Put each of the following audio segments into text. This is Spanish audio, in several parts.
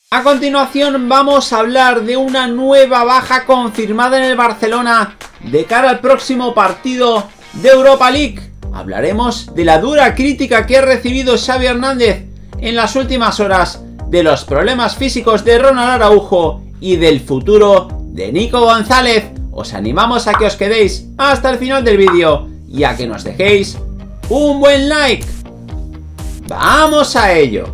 A continuación vamos a hablar de una nueva baja confirmada en el Barcelona de cara al próximo partido de Europa League. Hablaremos de la dura crítica que ha recibido Xavi Hernández en las últimas horas, de los problemas físicos de Ronald Araujo y del futuro de Nico González. Os animamos a que os quedéis hasta el final del vídeo y a que nos dejéis un buen like. ¡Vamos a ello!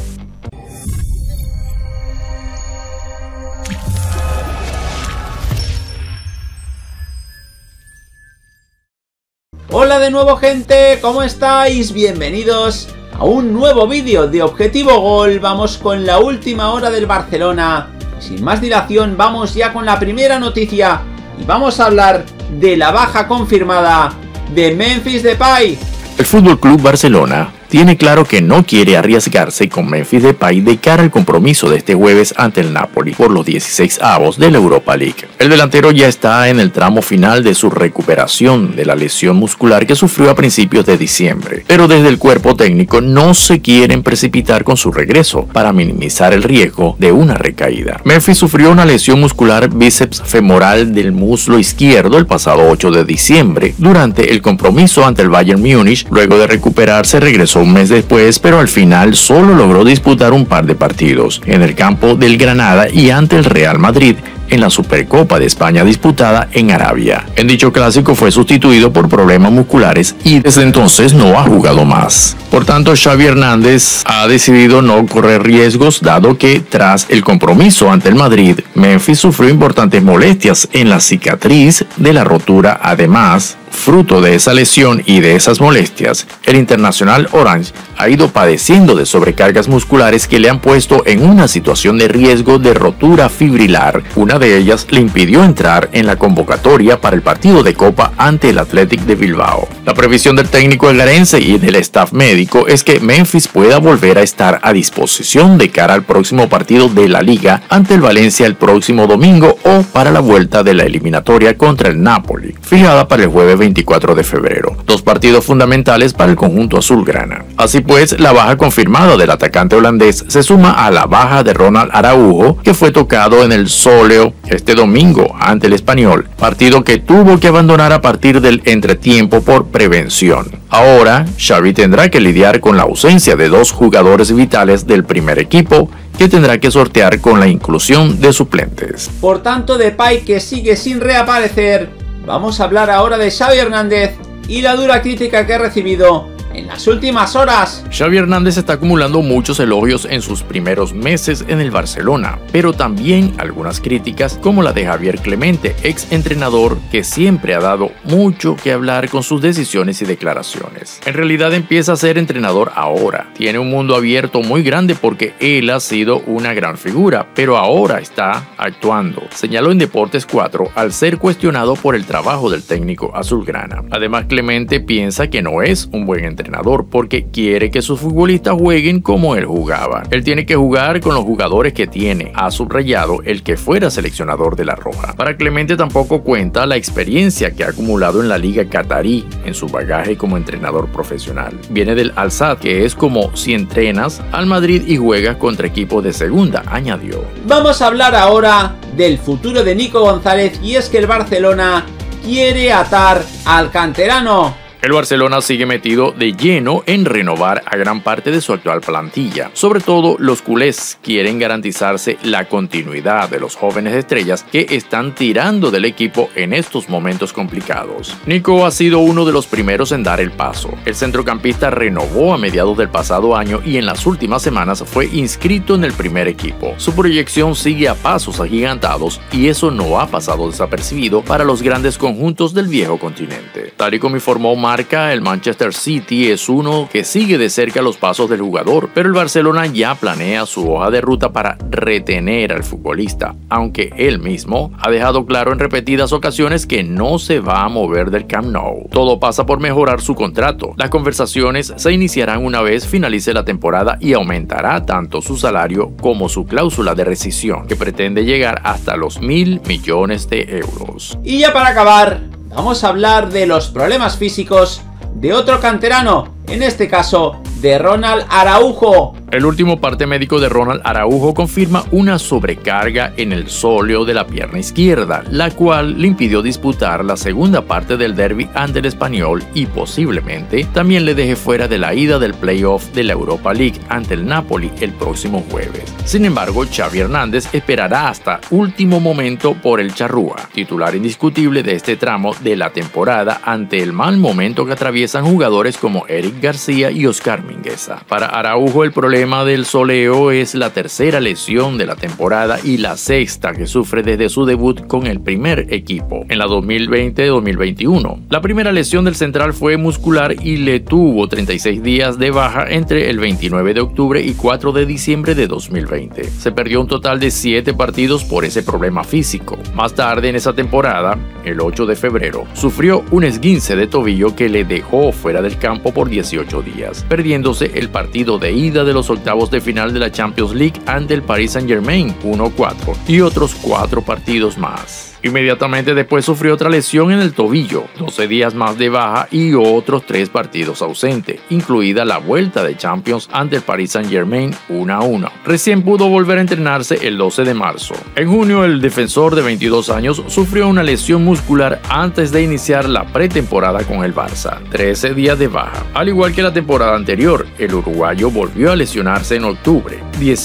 Hola de nuevo, gente, ¿cómo estáis? Bienvenidos a un nuevo vídeo de Objetivo Gol. Vamos con la última hora del Barcelona. Sin más dilación, vamos ya con la primera noticia y vamos a hablar de la baja confirmada de Memphis Depay. El FC Barcelona tiene claro que no quiere arriesgarse con Memphis Depay de cara al compromiso de este jueves ante el Napoli por los 16avos de la Europa League. El delantero ya está en el tramo final de su recuperación de la lesión muscular que sufrió a principios de diciembre, pero desde el cuerpo técnico no se quieren precipitar con su regreso para minimizar el riesgo de una recaída. Memphis sufrió una lesión muscular bíceps femoral del muslo izquierdo el pasado 8 de diciembre durante el compromiso ante el Bayern Múnich. Luego de recuperarse regresó un mes después, pero al final solo logró disputar un par de partidos en el campo del Granada y ante el Real Madrid en la Supercopa de España disputada en Arabia. En dicho clásico fue sustituido por problemas musculares y desde entonces no ha jugado más. Por tanto, Xavi Hernández ha decidido no correr riesgos, dado que tras el compromiso ante el Madrid, Memphis sufrió importantes molestias en la cicatriz de la rotura. Además, fruto de esa lesión y de esas molestias, el internacional Orange ha ido padeciendo de sobrecargas musculares que le han puesto en una situación de riesgo de rotura fibrilar. Una de ellas le impidió entrar en la convocatoria para el partido de Copa ante el Athletic de Bilbao. La previsión del técnico elgarense y del staff médico es que Memphis pueda volver a estar a disposición de cara al próximo partido de la Liga ante el Valencia el próximo domingo o para la vuelta de la eliminatoria contra el Napoli, fijada para el jueves 24 de febrero. Dos partidos fundamentales para el conjunto azulgrana. Así pues, la baja confirmada del atacante holandés se suma a la baja de Ronald Araujo, que fue tocado en el sóleo este domingo ante el Español, partido que tuvo que abandonar a partir del entretiempo por prevención. Ahora, Xavi tendrá que lidiar con la ausencia de dos jugadores vitales del primer equipo, que tendrá que sortear con la inclusión de suplentes. Por tanto, Depay, que sigue sin reaparecer. Vamos a hablar ahora de Xavi Hernández y la dura crítica que ha recibido en las últimas horas. Xavi Hernández está acumulando muchos elogios en sus primeros meses en el Barcelona, pero también algunas críticas como la de Javier Clemente, ex entrenador que siempre ha dado mucho que hablar con sus decisiones y declaraciones. En realidad empieza a ser entrenador ahora. Tiene un mundo abierto muy grande porque él ha sido una gran figura, pero ahora está actuando, señaló en Deportes 4 al ser cuestionado por el trabajo del técnico azulgrana. Además, Clemente piensa que no es un buen entrenador porque quiere que sus futbolistas jueguen como él jugaba. Él tiene que jugar con los jugadores que tiene, ha subrayado el que fuera seleccionador de la Roja. Para Clemente tampoco cuenta la experiencia que ha acumulado en la Liga Qatarí en su bagaje como entrenador profesional. Viene del Al-Sadd, que es como si entrenas al Madrid y juegas contra equipos de segunda, añadió. Vamos a hablar ahora del futuro de Nico González, y es que el Barcelona quiere atar al canterano. El Barcelona sigue metido de lleno en renovar a gran parte de su actual plantilla. Sobre todo, los culés quieren garantizarse la continuidad de los jóvenes estrellas que están tirando del equipo en estos momentos complicados. Nico ha sido uno de los primeros en dar el paso. El centrocampista renovó a mediados del pasado año y en las últimas semanas fue inscrito en el primer equipo. Su proyección sigue a pasos agigantados y eso no ha pasado desapercibido para los grandes conjuntos del viejo continente. Tal y como informó Marca, el Manchester City es uno que sigue de cerca los pasos del jugador, pero el Barcelona ya planea su hoja de ruta para retener al futbolista, aunque él mismo ha dejado claro en repetidas ocasiones que no se va a mover del Camp Nou. Todo pasa por mejorar su contrato. Las conversaciones se iniciarán una vez finalice la temporada y aumentará tanto su salario como su cláusula de rescisión, que pretende llegar hasta los 1.000 millones de euros. Y ya para acabar, vamos a hablar de los problemas físicos de otro canterano, en este caso de Ronald Araujo. El último parte médico de Ronald Araujo confirma una sobrecarga en el sóleo de la pierna izquierda, la cual le impidió disputar la segunda parte del derbi ante el Español y posiblemente también le deje fuera de la ida del playoff de la Europa League ante el Napoli el próximo jueves. Sin embargo, Xavi Hernández esperará hasta último momento por el charrúa, titular indiscutible de este tramo de la temporada ante el mal momento que atraviesan jugadores como Eric García y Oscar Mingueza. Para Araujo el problema del soleo es la tercera lesión de la temporada y la sexta que sufre desde su debut con el primer equipo en la 2020-2021. La primera lesión del central fue muscular y le tuvo 36 días de baja entre el 29 de octubre y 4 de diciembre de 2020. Se perdió un total de 7 partidos por ese problema físico. Más tarde en esa temporada, el 8 de febrero, sufrió un esguince de tobillo que le dejó fuera del campo por 18 días, perdiéndose el partido de ida de los octavos de final de la Champions League ante el Paris Saint-Germain 1-4 y otros 4 partidos más. Inmediatamente después sufrió otra lesión en el tobillo, 12 días más de baja y otros 3 partidos ausentes, incluida la vuelta de Champions ante el Paris Saint-Germain 1-1. Recién pudo volver a entrenarse el 12 de marzo. En junio, el defensor de 22 años sufrió una lesión muscular antes de iniciar la pretemporada con el Barça, 13 días de baja. Al igual que la temporada anterior, el uruguayo volvió a lesionarse en octubre,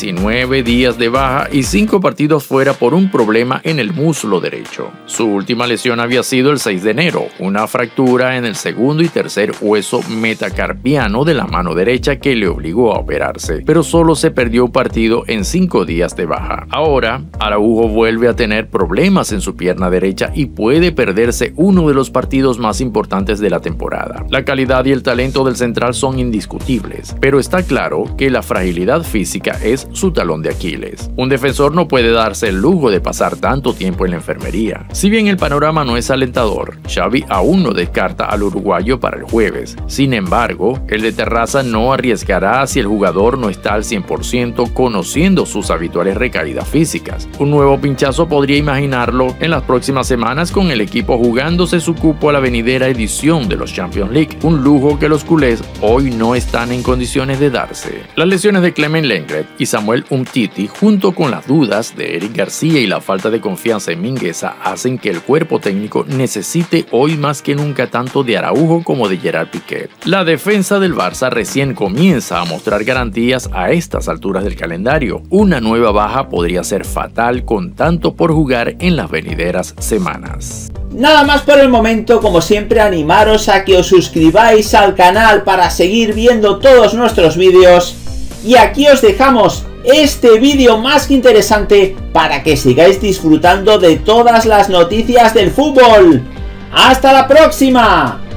19 días de baja y 5 partidos fuera por un problema en el muslo derecho. Su última lesión había sido el 6 de enero, una fractura en el segundo y tercer hueso metacarpiano de la mano derecha que le obligó a operarse, pero solo se perdió un partido en 5 días de baja. Ahora, Araujo vuelve a tener problemas en su pierna derecha y puede perderse uno de los partidos más importantes de la temporada. La calidad y el talento del central son indiscutibles, pero está claro que la fragilidad física es su talón de Aquiles. Un defensor no puede darse el lujo de pasar tanto tiempo en la enfermería. Si bien el panorama no es alentador, Xavi aún no descarta al uruguayo para el jueves. Sin embargo, el de Terraza no arriesgará si el jugador no está al 100% conociendo sus habituales recaídas físicas. Un nuevo pinchazo podría imaginarlo en las próximas semanas con el equipo jugándose su cupo a la venidera edición de los Champions League, un lujo que los culés hoy no están en condiciones de darse. Las lesiones de Clement Lenglet y Samuel Umtiti, junto con las dudas de Eric García y la falta de confianza en Mingueza, hacen que el cuerpo técnico necesite hoy más que nunca tanto de Araujo como de Gerard Piqué. La defensa del Barça recién comienza a mostrar garantías a estas alturas del calendario. Una nueva baja podría ser fatal con tanto por jugar en las venideras semanas. Nada más por el momento, como siempre animaros a que os suscribáis al canal para seguir viendo todos nuestros vídeos y aquí os dejamos este vídeo más que interesante para que sigáis disfrutando de todas las noticias del fútbol. ¡Hasta la próxima!